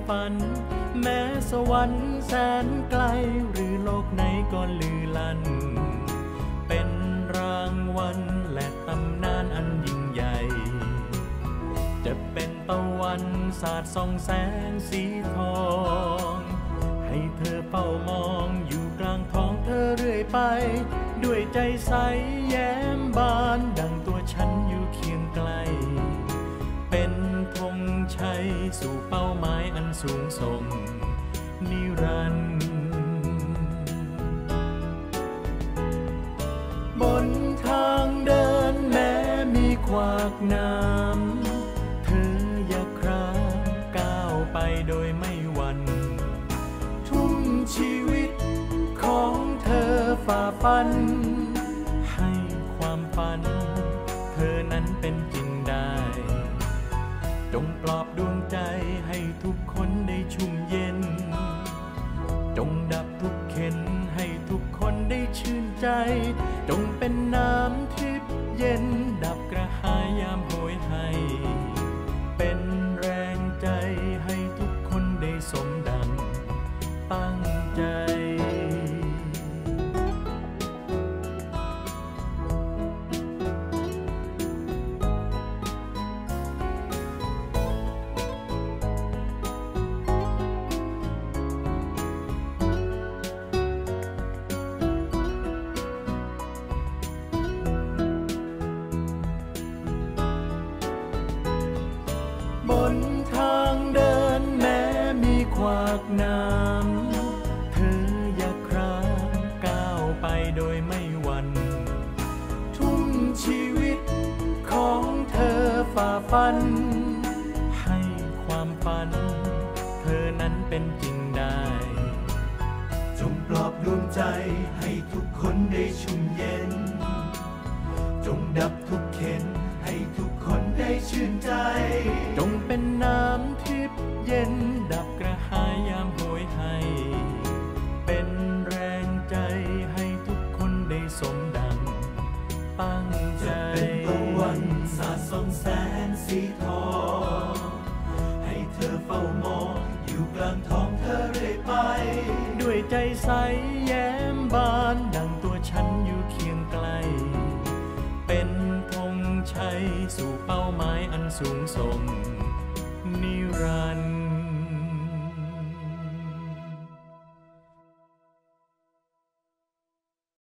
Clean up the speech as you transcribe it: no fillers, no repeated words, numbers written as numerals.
ฝันแม้สวรรค์แสนไกลหรือโลกไหนก็ลือลั่นเป็นรางวัลและตำนานอันยิ่งใหญ่จะเป็นตะวันสาดส่องแสงสีทองให้เธอเฝ้ามองอยู่กลางท้องเธอเรื่อยไปด้วยใจใสแย้มบานดังตัวฉันอยู่เคียงไกลเป็นธงชัยสู่เป้าหมายอันสูงส่งนิรันดร์บนทางเดินแม้มีขวากน้ำเธออย่าคร้างก้าวไปโดยไม่หวั่นทุ่มชีวิตของเธอฝ่าฟันให้ความฝันเธอนั้นเป็นจริงได้จงปลอบดวงใจให้ทุกคนได้ชุ่มเย็นจงดับทุกเข็นให้ทุกคนได้ชื่นใจจงเป็นน้ำทิพย์เย็นดับกระหายยามโหยให้เป็นแรงใจให้ทุกคนได้สมดังตั้งใจบนทางเดินแม้มีขวากน้ำเธออย่าคร้างก้าวไปโดยไม่หวั่นทุ่มชีวิตของเธอฝ่าฟันให้ความฝันเธอนั้นเป็นจริงได้จงปลอบดวงใจให้ทุกคนได้ชุ่มเย็นจงดับทุกเข็นให้ทุกคนได้ชื่นใจจงเป็นน้ำทิพย์เย็นดับกระหายยามโหยให้เป็นแรงใจให้ทุกคนได้สมดังตั้งใจจะเป็นตะวันสาดส่องแสงสีทองให้เธอเฝ้ามองอยู่กลางท้องเธอเรื่อยไปด้วยใจใสแย้มบานดังตัวฉันอยู่เคียงไกลเป็นธงชัยสู่เป้าหมายอันสูงส่งนิรันดร์